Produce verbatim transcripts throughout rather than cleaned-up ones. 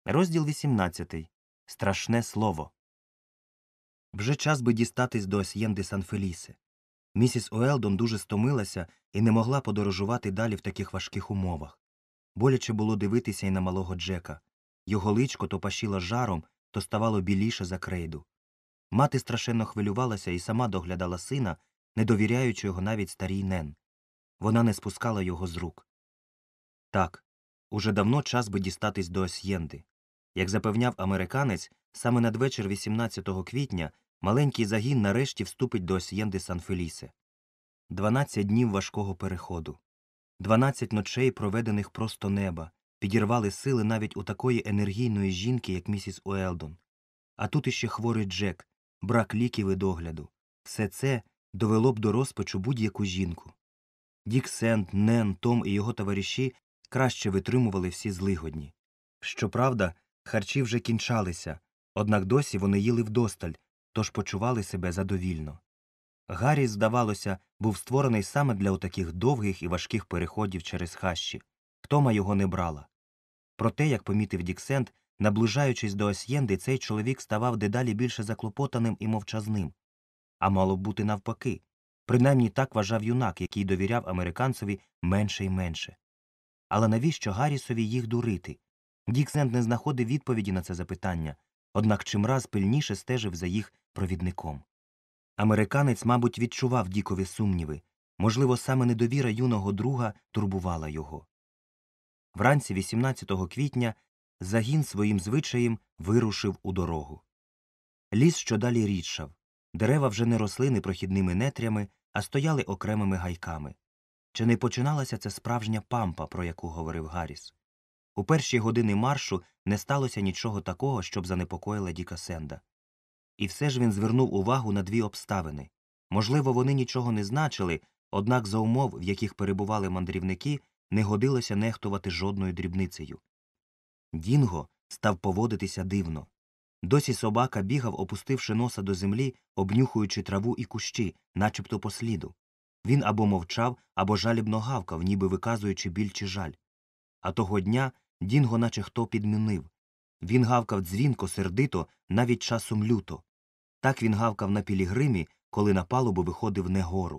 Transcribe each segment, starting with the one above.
Розділ вісімнадцятий. Страшне слово. Вже час би дістатись до Асьєнди Сан-Фелісе. Місіс Уелдон дуже стомилася і не могла подорожувати далі в таких важких умовах. Боляче було дивитися й на малого Джека. Його личко то пашіло жаром, то ставало біліше за крейду. Мати страшенно хвилювалася і сама доглядала сина, не довіряючи його навіть старій Нен. Вона не спускала його з рук. Так, уже давно час би дістатись до Асьєнди. Як запевняв американець, саме надвечір вісімнадцятого квітня маленький загін нарешті вступить до Асьєнди Сан-Фелісе. Дванадцять днів важкого переходу. Дванадцять ночей, проведених просто неба, підірвали сили навіть у такої енергійної жінки, як місіс Уелдон. А тут іще хворий Джек, брак ліків і догляду. Все це довело б до розпачу будь-яку жінку. Дік Сент, Нен, Том і його товариші краще витримували всі злигодні. Щоправда, харчі вже кінчалися, однак досі вони їли вдосталь, тож почували себе задовільно. Гарріс, здавалося, був створений саме для отаких довгих і важких переходів через хащі. Втома його не брала. Проте, як помітив Дік Сент, наближаючись до Асьєнди, цей чоловік ставав дедалі більше заклопотаним і мовчазним. А мало б бути навпаки. Принаймні так вважав юнак, який довіряв американцеві менше й менше. Але навіщо Гаррісові їх дурити? Дік Сент не знаходив відповіді на це запитання, однак чимраз пильніше стежив за їх провідником. Американець, мабуть, відчував Дікові сумніви. Можливо, саме недовіра юного друга турбувала його. Вранці вісімнадцятого квітня загін своїм звичаєм вирушив у дорогу. Ліс щодалі рідшав. Дерева вже не росли непрохідними нетрями, а стояли окремими гайками. Чи не починалася ця справжня пампа, про яку говорив Гарріс? У перші години маршу не сталося нічого такого, щоб занепокоїла Діка Сенда. І все ж він звернув увагу на дві обставини. Можливо, вони нічого не значили, однак за умов, в яких перебували мандрівники, не годилося нехтувати жодною дрібницею. Дінго став поводитися дивно. Досі собака бігав, опустивши носа до землі, обнюхуючи траву і кущі, начебто по сліду. Він або мовчав, або жалібно гавкав, ніби виказуючи біль чи жаль. А того дня Дінго наче хто підмінив. Він гавкав дзвінко, сердито, навіть часом люто. Так він гавкав на пілігримі, коли на палубу виходив Негору.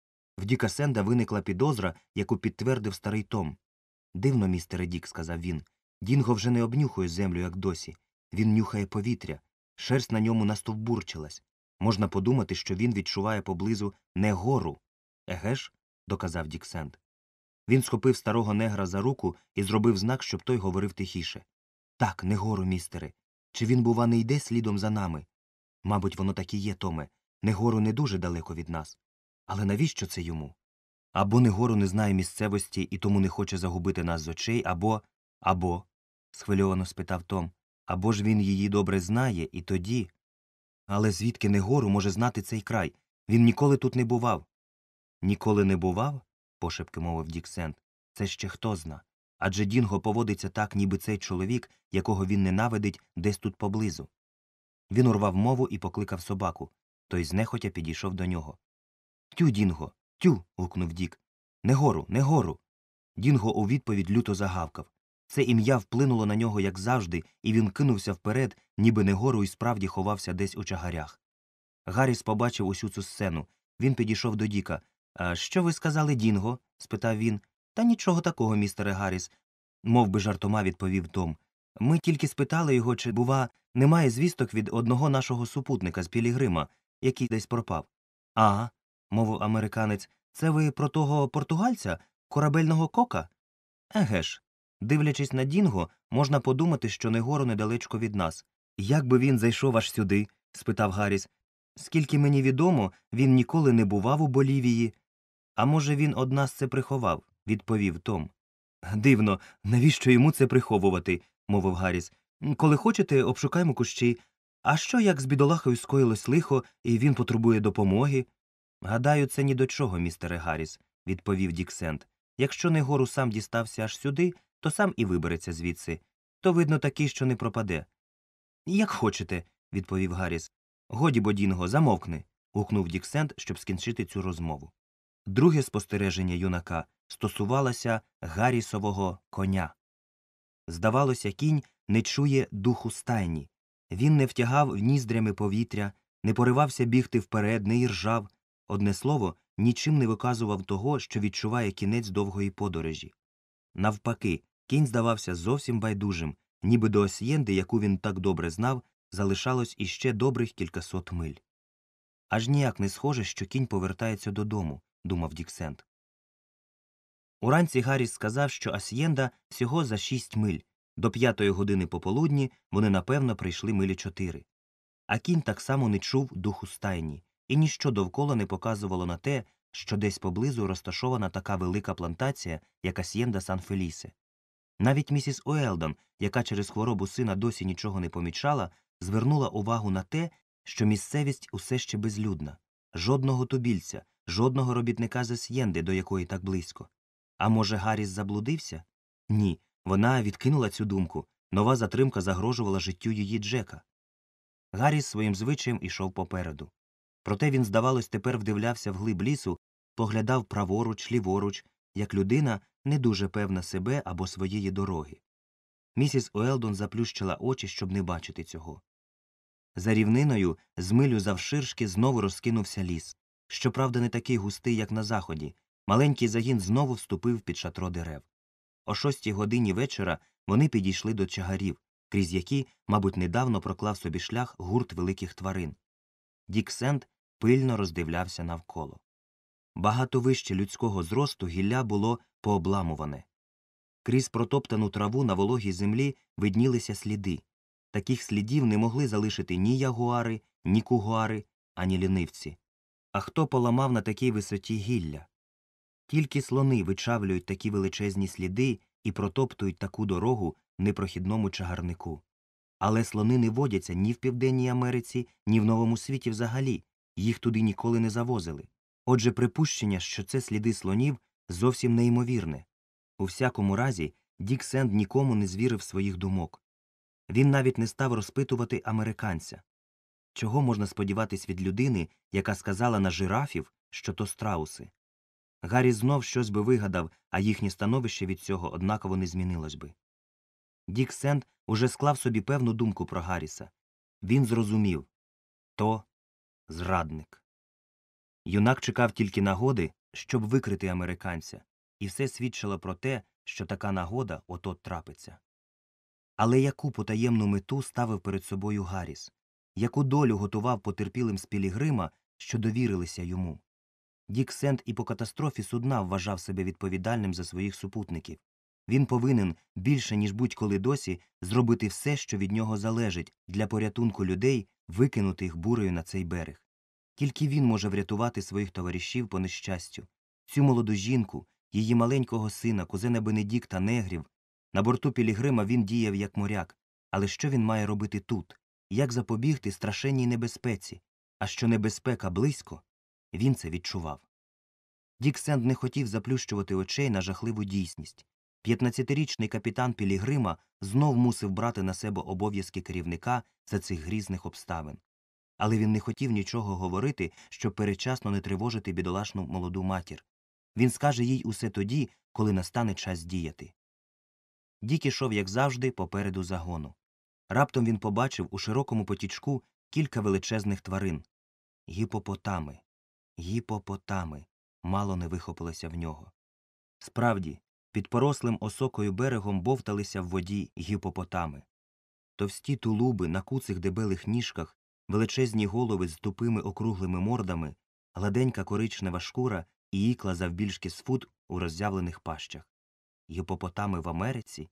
В Діка Сенда виникла підозра, яку підтвердив старий Том. «Дивно, містере Дік», – сказав він. «Дінго вже не обнюхує землю, як досі. Він нюхає повітря. Шерсть на ньому настовбурчилась. Можна подумати, що він відчуває поблизу Негору». «Еге ж», – доказав Дік Сенд. Він схопив старого негра за руку і зробив знак, щоб той говорив тихіше. «Так, Негору, містере. Чи він, бува, не йде слідом за нами?» «Мабуть, воно так і є, Томе. Негору не дуже далеко від нас. Але навіщо це йому? Або Негору не знає місцевості і тому не хоче загубити нас з очей, або… або… – схвильовано спитав Том. «Або ж він її добре знає, і тоді… Але звідки Негору може знати цей край? Він ніколи тут не бував». «Ніколи не бував?» – пошепки мовив Дік Сенд. «Це ще хто зна. Адже Дінго поводиться так, ніби цей чоловік, якого він ненавидить, десь тут поблизу». Він урвав мову і покликав собаку. Той знехотя підійшов до нього. «Тю, Дінго! Тю!» – гукнув Дік. «Негору! Негору!» Дінго у відповідь люто загавкав. Це ім'я вплинуло на нього, як завжди, і він кинувся вперед, ніби Негору і справді ховався десь у чагарях. Гарріс побачив усю цю сцену. Він підійшов до Діка. «А що ви сказали, Дінго?» – спитав він. «Та нічого такого, містере Гарріс», – мов би жартома відповів Том. «Ми тільки спитали його, чи, бува, немає звісток від одного нашого супутника з Пілігрима, який десь пропав». «Ага», – мовив американець, – «це ви про того португальця, корабельного кока?» «Еге ж. Дивлячись на Дінго, можна подумати, що Негору недалечко від нас». «Як би він зайшов аж сюди?» – спитав Гарріс. «Скільки мені відомо, він ніколи не бував у Болівії». «А може, він од нас це приховав?» – відповів Том. «Дивно, навіщо йому це приховувати?» – мовив Гарріс. «Коли хочете, обшукаймо кущі. А що, як з бідолахою скоїлось лихо, і він потребує допомоги?» «Гадаю, це ні до чого, містере Гарріс», – відповів Дік Сенд. «Якщо Негору сам дістався аж сюди, то сам і вибереться звідси. То, видно, такий, що не пропаде». «Як хочете», – відповів Гарріс. «Годі, бо, Дінго, замовкни», – гукнув Дік Сенд, щоб скінчити цю розмову. Друге спостереження юнака стосувалося Гаррісового коня. Здавалося, кінь не чує духу стайні. Він не втягав ніздрями повітря, не поривався бігти вперед, не іржав. Одне слово, нічим не виказував того, що відчуває кінець довгої подорожі. Навпаки, кінь здавався зовсім байдужим, ніби до Асьєнди, яку він так добре знав, залишалось іще добрих кількасот миль. Аж ніяк не схоже, що кінь повертається додому, думав Дік Сенд. Уранці Гарріс сказав, що Асьєнда всього за шість миль. До п'ятої години пополудні вони, напевно, прийшли милі чотири. А кінь так само не чув духу стайні, і ніщо довкола не показувало на те, що десь поблизу розташована така велика плантація, як Асьєнда Сан-Фелісе. Навіть місіс Уелдон, яка через хворобу сина досі нічого не помічала, звернула увагу на те, що місцевість усе ще безлюдна. Жодного тубільця, жодного робітника з Асьєнди, до якої так близько. А може, Гарріс заблудився? Ні, вона відкинула цю думку. Нова затримка загрожувала життю її Джека. Гарріс своїм звичаєм ішов попереду. Проте він, здавалось, тепер вдивлявся вглиб лісу, поглядав праворуч, ліворуч, як людина, не дуже певна себе або своєї дороги. Місіс Уелдон заплющила очі, щоб не бачити цього. За рівниною, з милю завширшки, знову розкинувся ліс. Щоправда, не такий густий, як на заході. Маленький загін знову вступив під шатро дерев. О шостій годині вечора вони підійшли до чагарів, крізь які, мабуть, недавно проклав собі шлях гурт великих тварин. Дік Сенд пильно роздивлявся навколо. Багато вище людського зросту гілля було пообламуване. Крізь протоптану траву на вологій землі виднілися сліди. Таких слідів не могли залишити ні ягуари, ні кугуари, ані лінивці. А хто поламав на такій висоті гілля? Тільки слони вичавлюють такі величезні сліди і протоптують таку дорогу непрохідному чагарнику. Але слони не водяться ні в Південній Америці, ні в Новому світі взагалі, їх туди ніколи не завозили. Отже, припущення, що це сліди слонів, зовсім неймовірне. У всякому разі, Дік Сенд нікому не звірив своїх думок. Він навіть не став розпитувати американця. Чого можна сподіватись від людини, яка сказала на жирафів, що то страуси? Гарріс знов щось би вигадав, а їхнє становище від цього однаково не змінилось би. Дік Сенд уже склав собі певну думку про Гарріса. Він зрозумів – то зрадник. Юнак чекав тільки нагоди, щоб викрити американця, і все свідчило про те, що така нагода от-от трапиться. Але яку потаємну мету ставив перед собою Гарріс? Яку долю готував потерпілим з Пілігрима, що довірилися йому? Дік Сенд і по катастрофі судна вважав себе відповідальним за своїх супутників. Він повинен, більше ніж будь-коли досі, зробити все, що від нього залежить, для порятунку людей, викинутих бурею на цей берег. Тільки він може врятувати своїх товаришів по нещастю. Цю молоду жінку, її маленького сина, кузена Бенедікта, негрів. На борту Пілігрима він діяв як моряк. Але що він має робити тут? Як запобігти страшенній небезпеці? А що небезпека близько? Він це відчував. Дік Сенд не хотів заплющувати очей на жахливу дійсність. П'ятнадцятирічний капітан Пілігрима знов мусив брати на себе обов'язки керівника за цих грізних обставин. Але він не хотів нічого говорити, щоб передчасно не тривожити бідолашну молоду матір. Він скаже їй усе тоді, коли настане час діяти. Дік ішов, як завжди, попереду загону. Раптом він побачив у широкому потічку кілька величезних тварин. Гіпопотами. Гіпопотами. Мало не вихопилося в нього. Справді, під порослим осокою берегом бовталися в воді гіпопотами. Товсті тулуби на куцих дебелих ніжках, величезні голови з тупими округлими мордами, гладенька коричнева шкура і ікла завбільшки з фут у роззявлених пащах. Гіпопотами в Америці?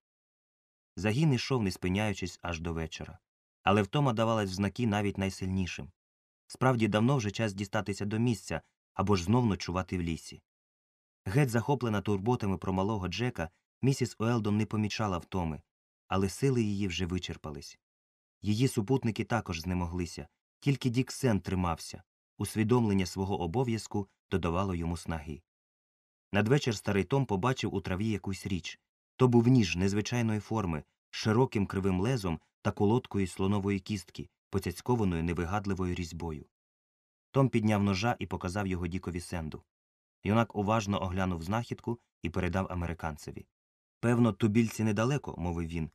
Загін ішов, не спиняючись, аж до вечора. Але втома давалась в знаки навіть найсильнішим. Справді, давно вже час дістатися до місця, або ж знов ночувати в лісі. Геть захоплена турботами про малого Джека, місіс Уелдон не помічала втоми, але сили її вже вичерпались. Її супутники також знемоглися, тільки Дік Сенд тримався. Усвідомлення свого обов'язку додавало йому снаги. Надвечір старий Том побачив у траві якусь річ. То був ніж незвичайної форми, з широким кривим лезом та колодкою слонової кістки, поцяцькованою невигадливою різьбою. Том підняв ножа і показав його Дікові Сенду. Юнак уважно оглянув знахідку і передав американцеві. «Певно, тубільці недалеко», – мовив він.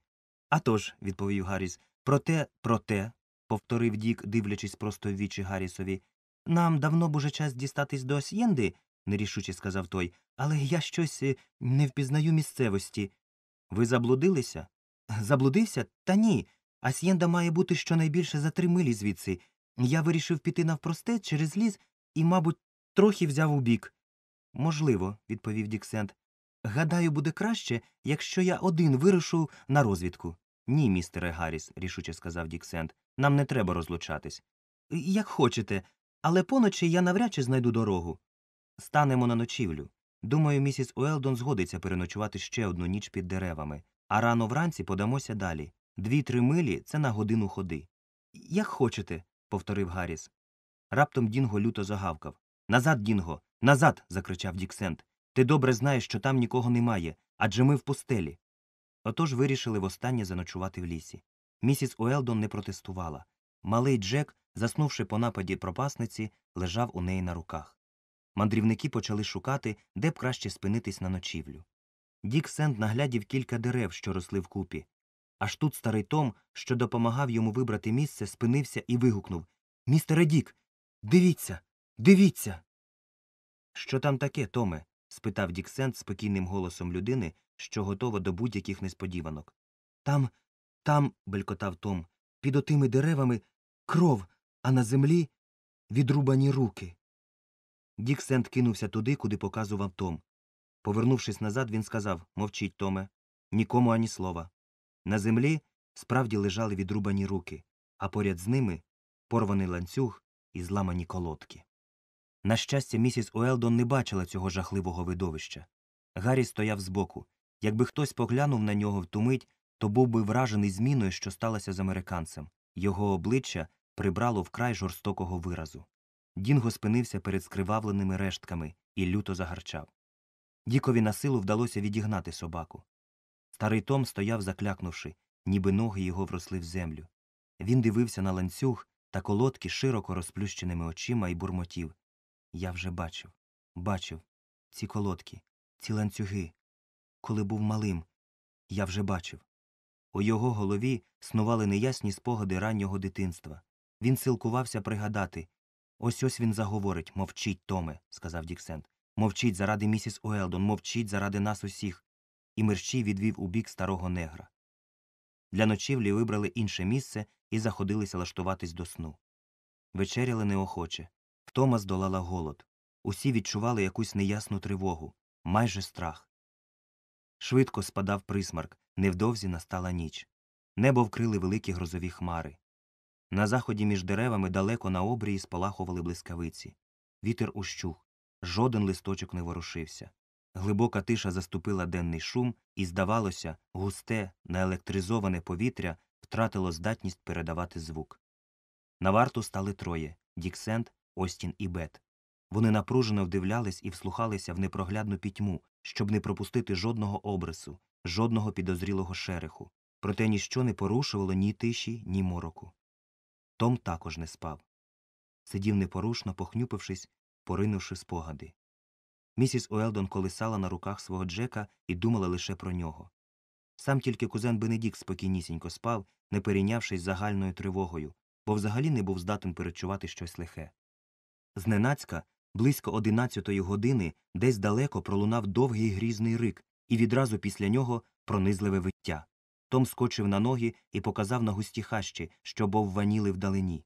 «А тож», – відповів Гарріс. «Проте, проте», – повторив Дік, дивлячись просто в вічі Гаррісові. «Нам давно б уже час дістатись до Асьєнди», – нерішуче сказав той, «але я щось е, не впізнаю місцевості». «Ви заблудилися?» «Заблудився? Та ні. Асьєнда має бути щонайбільше за три милі звідси. Я вирішив піти навпростець через ліс і, мабуть, трохи взяв убік». «Можливо», – відповів Дік Сент. «Гадаю, буде краще, якщо я один вирушу на розвідку». «Ні, містере Гарріс», – рішуче сказав Дік Сент. «Нам не треба розлучатись». «Як хочете, але поночі я навряд чи знайду дорогу». «Станемо на ночівлю. Думаю, місіс Уелдон згодиться переночувати ще одну ніч під деревами, а рано вранці подамося далі. Дві-три милі – це на годину ходи». «Як хочете», – повторив Гарріс. Раптом Дінго люто загавкав. «Назад, Дінго! Назад!» – закричав Дік Сент. «Ти добре знаєш, що там нікого немає, адже ми в пустелі». Отож вирішили востаннє заночувати в лісі. Місіс Уелдон не протестувала. Малий Джек, заснувши по нападі пропасниці, лежав у неї на руках. Мандрівники почали шукати, де б краще спинитись на ночівлю. Дік Сент наглядів кілька дерев, що росли вкупі. Аж тут старий Том, що допомагав йому вибрати місце, спинився і вигукнув: «Містере Дік, дивіться, дивіться!» «Що там таке, Томе?» – спитав Дік Сент спокійним голосом людини, що готова до будь-яких несподіванок. «Там, там, – белькотав Том, – під отими деревами кров, а на землі відрубані руки». Дік Сент кинувся туди, куди показував Том. Повернувшись назад, він сказав: «Мовчіть, Томе, нікому ані слова». На землі справді лежали відрубані руки, а поряд з ними порваний ланцюг і зламані колодки. На щастя, місіс Уелдон не бачила цього жахливого видовища. Гаррі стояв збоку. Якби хтось поглянув на нього в ту мить, то був би вражений зміною, що сталося з американцем. Його обличчя прибрало вкрай жорстокого виразу. Дінго спинився перед скривавленими рештками і люто загарчав. Дікові на силу вдалося відігнати собаку. Старий Том стояв, заклякнувши, ніби ноги його вросли в землю. Він дивився на ланцюг та колодки широко розплющеними очима і бурмотів: «Я вже бачив, бачив ці колодки, ці ланцюги. Коли був малим, я вже бачив». У його голові снували неясні спогади раннього дитинства. Він силкувався пригадати. «Ось-ось він заговорить. Мовчіть, Томе», – сказав Дік Сент. «Мовчіть заради місіс Уелдон, мовчіть заради нас усіх». І мерщій відвів у бік старого негра. Для ночівлі вибрали інше місце і заходилися лаштуватись до сну. Вечеряли неохоче. Втома здолала голод. Усі відчували якусь неясну тривогу, майже страх. Швидко спадав присмарк, невдовзі настала ніч. Небо вкрили великі грозові хмари. На заході між деревами далеко на обрії спалахували блискавиці. Вітер ущух, жоден листочок не ворушився. Глибока тиша заступила денний шум, і, здавалося, густе, наелектризоване повітря втратило здатність передавати звук. На варту стали троє – Дік Сент, Остін і Бет. Вони напружено вдивлялись і вслухалися в непроглядну пітьму, щоб не пропустити жодного обрису, жодного підозрілого шереху. Проте ніщо не порушувало ні тиші, ні мороку. Том також не спав. Сидів непорушно, похнюпившись, поринувши спогади. Місіс Уелдон колисала на руках свого Джека і думала лише про нього. Сам тільки кузен Бенедікт спокійнісінько спав, не перейнявшись загальною тривогою, бо взагалі не був здатен перечувати щось лихе. Зненацька, близько одинадцятої години, десь далеко пролунав довгий грізний рик, і відразу після нього пронизливе виття. Том скочив на ноги і показав на густі хащі, що бовваніли вдалині.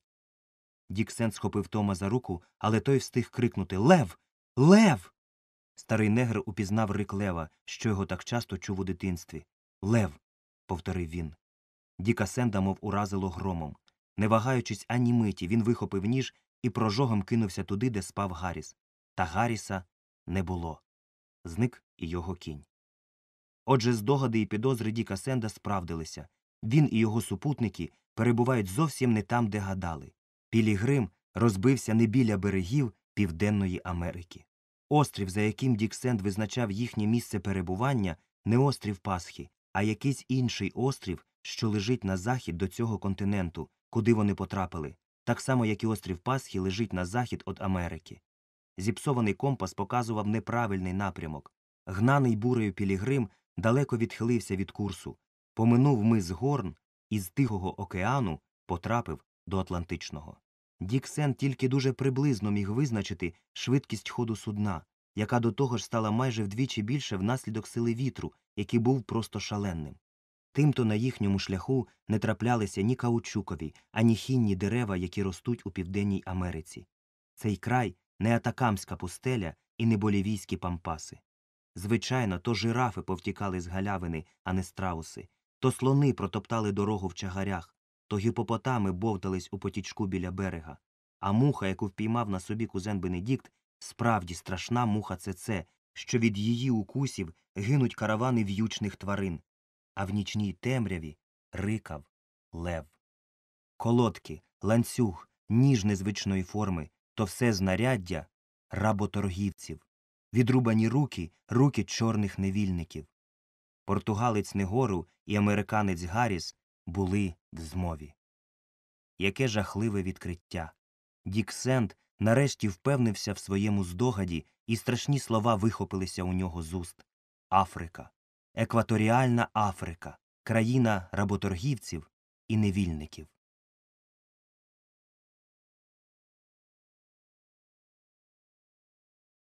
Дік Сент схопив Тома за руку, але той встиг крикнути: «Лев! Лев!» Старий негр упізнав рик лева, що його так часто чув у дитинстві. «Лев!» – повторив він. Діка Сенда мов уразило громом. Не вагаючись ані миті, він вихопив ніж і прожогом кинувся туди, де спав Гарріс. Та Гарріса не було. Зник і його кінь. Отже, здогади і підозри Діка Сенда справдилися. Він і його супутники перебувають зовсім не там, де гадали. Пілігрим розбився не біля берегів Південної Америки. Острів, за яким Дік Сенд визначав їхнє місце перебування, не острів Пасхи, а якийсь інший острів, що лежить на захід до цього континенту, куди вони потрапили, так само, як і острів Пасхи лежить на захід від Америки. Зіпсований компас показував неправильний напрямок. Гнаний бурею Пілігрим далеко відхилився від курсу. Поминув мис Горн і з Тихого океану потрапив до Атлантичного. Дік Сент тільки дуже приблизно міг визначити швидкість ходу судна, яка до того ж стала майже вдвічі більше внаслідок сили вітру, який був просто шаленним. Тимто на їхньому шляху не траплялися ні каучукові, ані хінні дерева, які ростуть у Південній Америці. Цей край – не атакамська пустеля і не болівійські пампаси. Звичайно, то жирафи повтікали з галявини, а не страуси, то слони протоптали дорогу в чагарях, то гіпопотами бовтались у потічку біля берега. А муха, яку впіймав на собі кузен Бенедікт, справді страшна муха цеце, що від її укусів гинуть каравани в'ючних тварин. А в нічній темряві рикав лев. Колодки, ланцюг, ніж незвичної форми – то все знаряддя работоргівців. Відрубані руки – руки чорних невільників. Португалець Негору і американець Гарріс були в змові. Яке жахливе відкриття! Дік Сент нарешті впевнився в своєму здогаді, і страшні слова вихопилися у нього з уст. Африка. Екваторіальна Африка. Країна работоргівців і невільників.